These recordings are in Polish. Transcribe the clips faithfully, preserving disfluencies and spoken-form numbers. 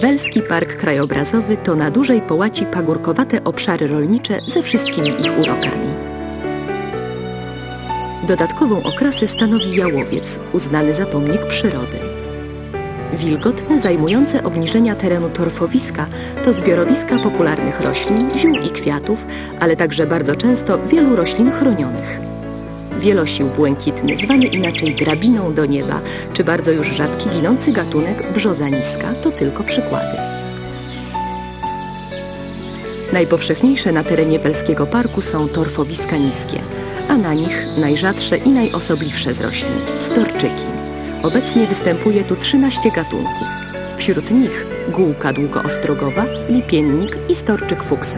Welski Park Krajobrazowy to na dużej połaci pagórkowate obszary rolnicze ze wszystkimi ich urokami. Dodatkową okrasę stanowi jałowiec, uznany za pomnik przyrody. Wilgotne, zajmujące obniżenia terenu torfowiska to zbiorowiska popularnych roślin, ziół i kwiatów, ale także bardzo często wielu roślin chronionych. Wielosił błękitny, zwany inaczej drabiną do nieba, czy bardzo już rzadki ginący gatunek brzoza niska to tylko przykłady. Najpowszechniejsze na terenie Welskiego Parku są torfowiska niskie, a na nich najrzadsze i najosobliwsze z roślin – storczyki. Obecnie występuje tu trzynaście gatunków. Wśród nich gółka długoostrogowa, lipiennik i storczyk fuksa.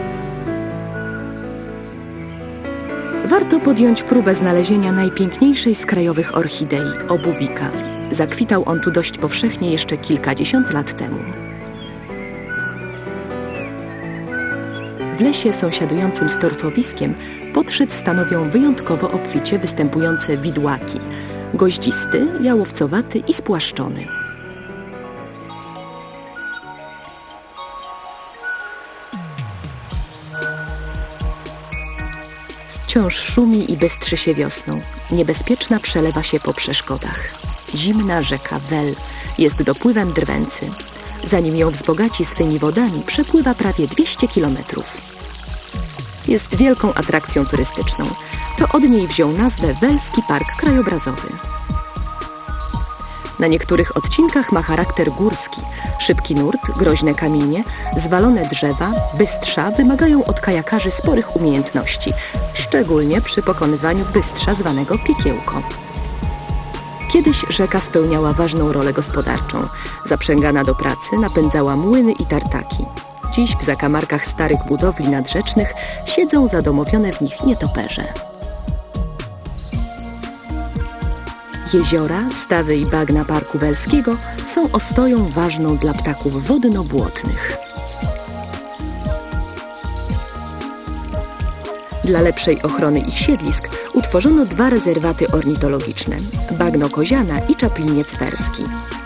Warto podjąć próbę znalezienia najpiękniejszej z krajowych orchidei – obuwika. Zakwitał on tu dość powszechnie jeszcze kilkadziesiąt lat temu. W lesie sąsiadującym z torfowiskiem podszedł stanowią wyjątkowo obficie występujące widłaki – goździsty, jałowcowaty i spłaszczony. Wciąż szumi i bystrzy się wiosną. Niebezpieczna przelewa się po przeszkodach. Zimna rzeka Wel jest dopływem Drwęcy. Zanim ją wzbogaci swymi wodami, przepływa prawie dwieście kilometrów. Jest wielką atrakcją turystyczną. To od niej wziął nazwę Welski Park Krajobrazowy. Na niektórych odcinkach ma charakter górski. Szybki nurt, groźne kamienie, zwalone drzewa, bystrza wymagają od kajakarzy sporych umiejętności, szczególnie przy pokonywaniu bystrza zwanego Piekiełko. Kiedyś rzeka spełniała ważną rolę gospodarczą. Zaprzęgana do pracy napędzała młyny i tartaki. Dziś w zakamarkach starych budowli nadrzecznych siedzą zadomowione w nich nietoperze. Jeziora, stawy i bagna Parku Welskiego są ostoją ważną dla ptaków wodno-błotnych. Dla lepszej ochrony ich siedlisk utworzono dwa rezerwaty ornitologiczne – Bagno Koziana i Czapliniec Werski.